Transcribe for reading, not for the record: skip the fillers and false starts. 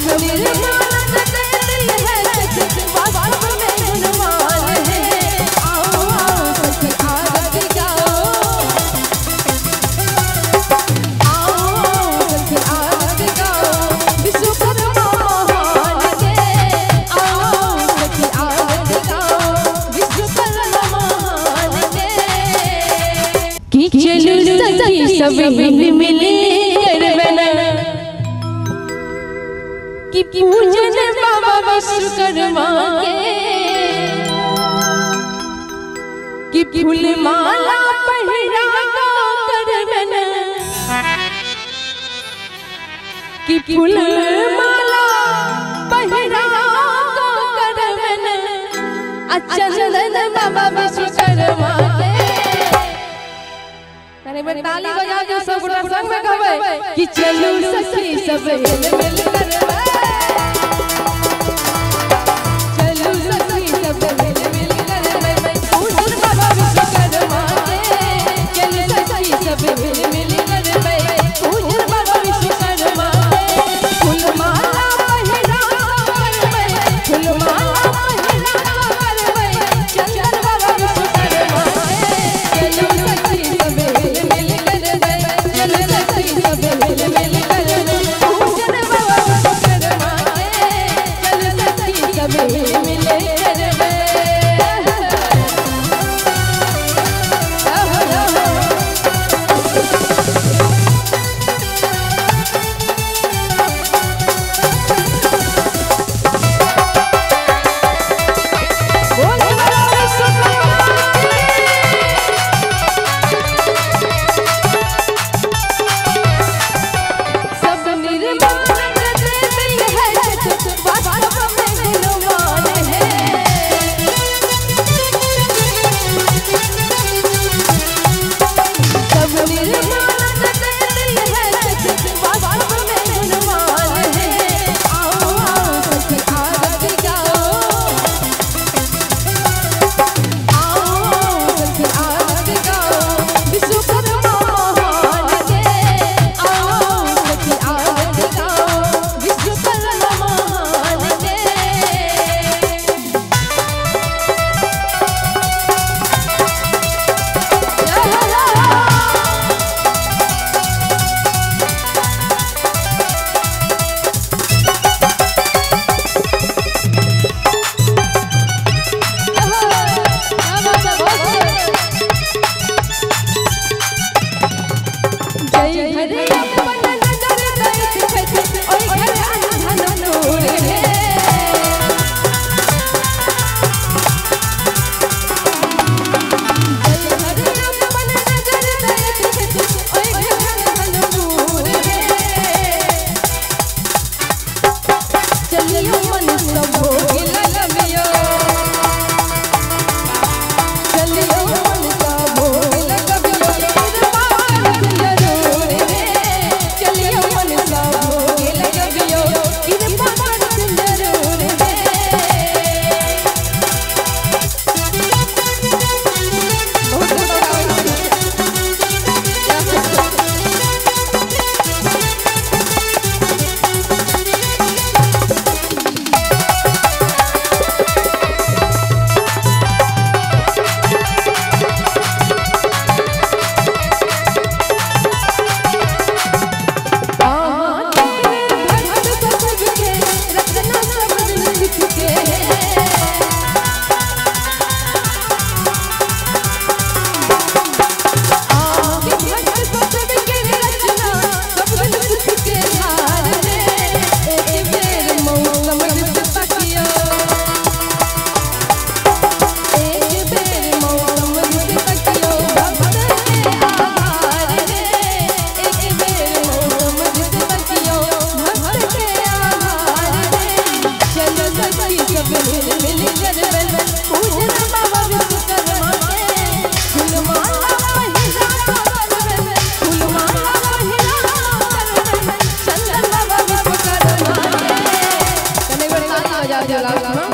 सब मिल कि पूजन बाबा विश्वकर्मा के कि फूल माला पहिरा करवन कि फूल माला पहिरा करवन चंदन बाबा विश्वकर्मा के। अरे ताली बजा जो सब गोटा संग में गावे कि चलो सखी सब मिल करवे चलो सखी सब मिल करवे पूजन बाबा विश्वकर्मा के चलो सखी सब मिल करवे पूजन बाबा विश्वकर्मा के। फूल माला पहिरा करवे फूल माला पहिरा करवे चंदन बाबा विश्वकर्मा के चलो सखी सब जा